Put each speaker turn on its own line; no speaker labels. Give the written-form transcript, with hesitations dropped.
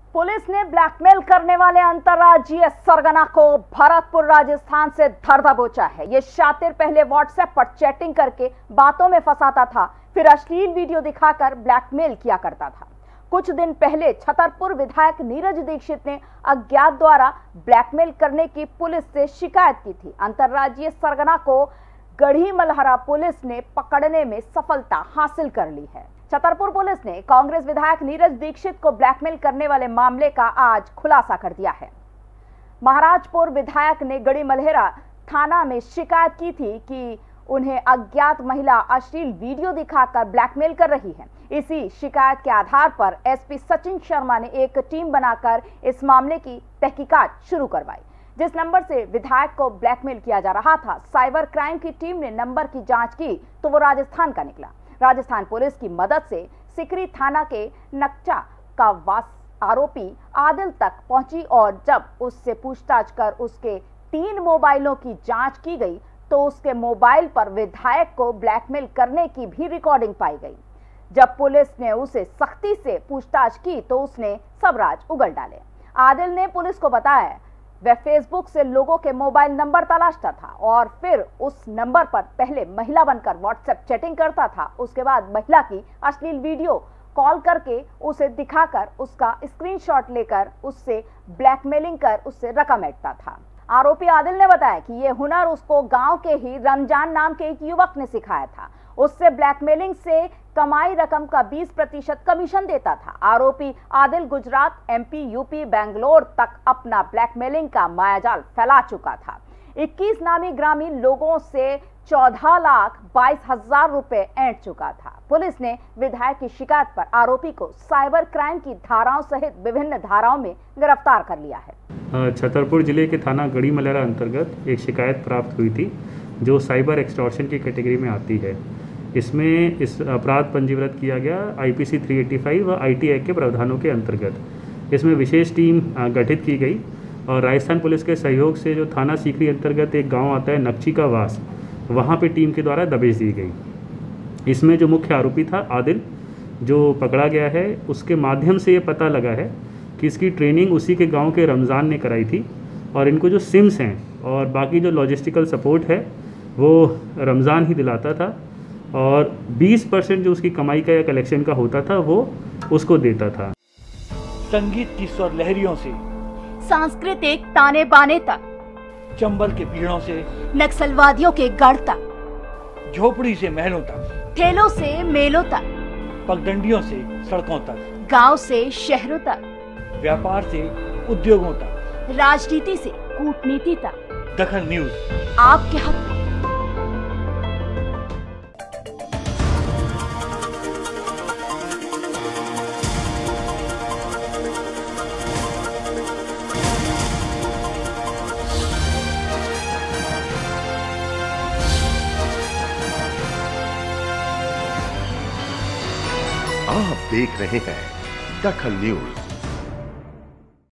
Police ने blackmail करने वाले अंतर्राज्यीय सरगना को भरतपुर राजस्थान से धर दबोचा है। ये शातिर पहले व्हाट्सएप पर चैटिंग करके बातों में फंसाता था, फिर अश्लील वीडियो दिखाकर ब्लैकमेल किया करता था। कुछ दिन पहले छतरपुर विधायक नीरज दीक्षित ने अज्ञात द्वारा ब्लैकमेल करने की पुलिस से शिकायत की थी। अंतर्राज्यीय सरगना को गढ़ी मलहरा पुलिस ने पकड़ने में सफलता हासिल कर ली है। छतरपुर पुलिस ने कांग्रेस विधायक नीरज दीक्षित को ब्लैकमेल करने वाले मामले का आज खुलासा कर दिया है। महाराजपुर विधायक ने गढ़ी मलहरा थाना में शिकायत की थी कि उन्हें अज्ञात महिला अश्लील वीडियो दिखाकर ब्लैकमेल कर रही है। इसी शिकायत के आधार पर एसपी सचिन शर्मा ने एक टीम बनाकर इस मामले की तहकीकात शुरू करवाई। जिस नंबर से विधायक को ब्लैकमेल किया जा रहा था, साइबर क्राइम की टीम ने नंबर की जांच की तो वो राजस्थान का निकला। राजस्थान पुलिस की मदद से सिकरी थाना के नक्चा का वास आरोपी आदिल तक पहुंची और जब उससे पूछताछ कर उसके 3 मोबाइलों की जांच की गई तो उसके मोबाइल पर विधायक को ब्लैकमेल करने की भी रिकॉर्डिंग पाई गई। जब पुलिस ने उसे सख्ती से पूछताछ की तो उसने सब राज उगल डाले। आदिल ने पुलिस को बताया वह फेसबुक से लोगों के मोबाइल नंबर तलाशता था और फिर उस नंबर पर पहले महिला बनकर व्हाट्सएप चैटिंग करता था। उसके बाद महिला की अश्लील वीडियो कॉल करके उसे दिखाकर उसका स्क्रीनशॉट लेकर उससे ब्लैकमेलिंग कर उससे रकम ऐंठता था। आरोपी आदिल ने बताया कि यह हुनर उसको गांव के ही रमजान नाम के एक युवक ने सिखाया था। उससे ब्लैकमेलिंग से कमाई रकम का 20% कमीशन देता था। आरोपी आदिल गुजरात, एमपी, यूपी, बेंगलोर तक अपना ब्लैकमेलिंग का मायाजाल फैला चुका था। 21 नामी ग्रामीण लोगों से 14,22,000 रुपए ऐंठ चुका था। पुलिस ने विधायक की शिकायत पर आरोपी को साइबर क्राइम की धाराओं सहित विभिन्न धाराओं में गिरफ्तार कर लिया है।
छतरपुर जिले के थाना गढ़ी मलहरा अंतर्गत एक शिकायत प्राप्त हुई थी जो साइबर एक्सटॉर्शन की कैटेगरी में आती है। इसमें इस अपराध पंजीकृत किया गया आईपीसी 385 व आईटी एक्ट के प्रावधानों के अंतर्गत। इसमें विशेष टीम गठित की गई और राजस्थान पुलिस के सहयोग से जो थाना सीकरी अंतर्गत एक गांव आता है नक्ची का वास, वहां पे टीम के द्वारा दबिश दी गई। इसमें जो मुख्य आरोपी था आदिल, जो पकड़ा गया है, उसके माध्यम से ये पता लगा है कि इसकी ट्रेनिंग उसी के गाँव के रमज़ान ने कराई थी और इनको जो सिम्स हैं और बाकी जो लॉजिस्टिकल सपोर्ट है वो रमज़ान ही दिलाता था और 20% जो उसकी कमाई का या कलेक्शन का होता था वो उसको देता था।
संगीत की स्वर लहरियों से
सांस्कृतिक ताने बाने तक,
चंबल के पीड़ों से
नक्सलवादियों के गढ़ तक,
झोपड़ी से महलों तक,
ठेलों से मेलों तक,
पगडंडियों से सड़कों तक,
गांव से शहरों तक,
व्यापार से उद्योगों तक,
राजनीति से कूटनीति तक,
दखल न्यूज
आपके हक में।
आप देख रहे हैं दखल न्यूज।